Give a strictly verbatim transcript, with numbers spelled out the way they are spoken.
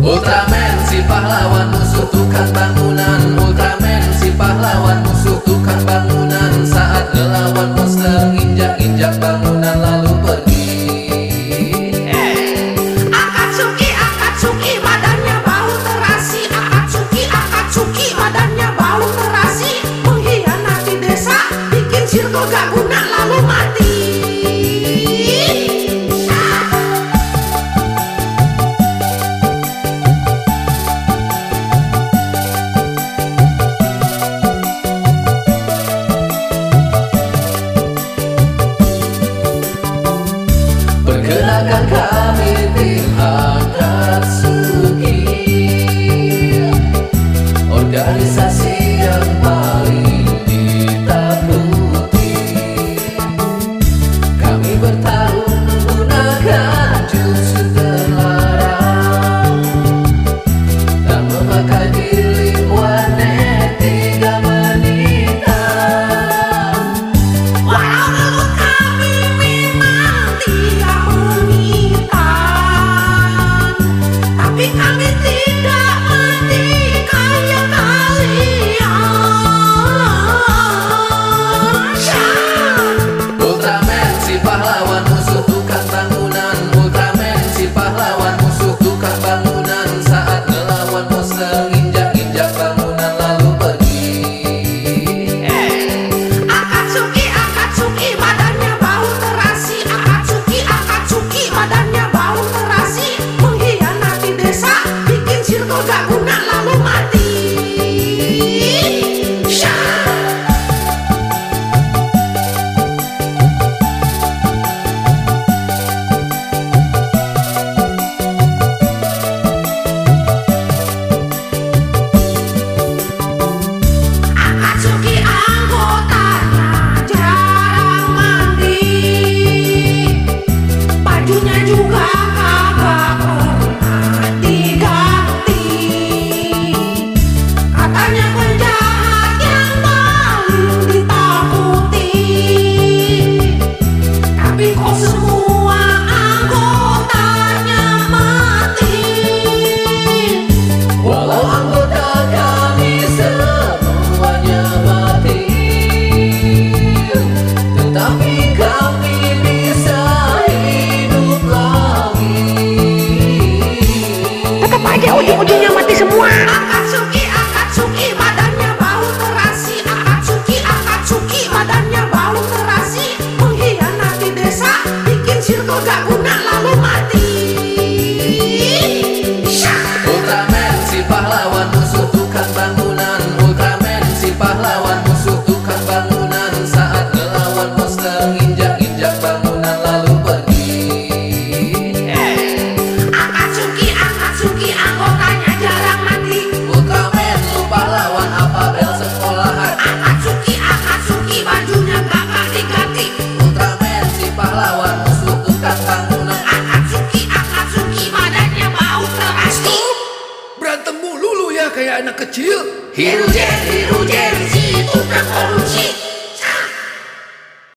Ultraman si pahlawan musuh tukang bangunan. Ultraman si pahlawan musuh tukang bangunan. Saat ngelawan monster injak-injak bangunan lalu pergi. Akatsuki, Akatsuki badannya bau terasi. Akatsuki, Akatsuki badannya bau terasi. Mengkhianati desa, bikin circle gak guna lalu mati. Perkenalkan kami tim Akatsuki, organisasi yang paling ditakuti. Kami bertarung menggunakan jutsu terlarang dan memakai giling warnet tiga menitan. Walau mulut kami memang tiga menitan, tapi kami tidak mati kayak kalian. Ultraman si pahlawan musuh tukang bangunan. Ultraman si pahlawan musuh tukang bangunan. Saat ngelawan monster injak-injak bangunan lalu pergi. Akatsuki, Akatsuki badannya bau terasi. Akatsuki, Akatsuki badannya bau terasi. Mengkhianati desa, bikin circle gak guna lalu mati. Akatsuki anggotanya jarang mandi, bajunya juga kagak pernah diganti. Katanya penjahat yang paling ditakuti, tapi kok semua anggotanya mati. Walau anggota kami semuanya mati, tetapi kami bisa hidup lagi. Tetap aja ujung-ujungnya mati semua. Akatsuki, Akatsuki badannya bau terasi. Akatsuki, Akatsuki badannya bau terasi. Mengkhianati desa, bikin circle gak guna lalu mati. Ultraman si pahlawan musuh tukang bangunan. Ultraman si pahlawan musuh tukang bangunan. Saat ngelawan monster injak-injak bangunan lalu pergi. Akatsuki, Akatsuki anggotanya jarang mandi. Ultraman lu pahlawan apabel sekolahan. Akatsuki, Akatsuki bajunya kagak diganti. Ultraman si pahlawan musuh tukang bangunan. Akatsuki, Akatsuki badannya bau terasi. Berantem mulu lu ya kayak anak kecil. Hirujen, hirujen si tukang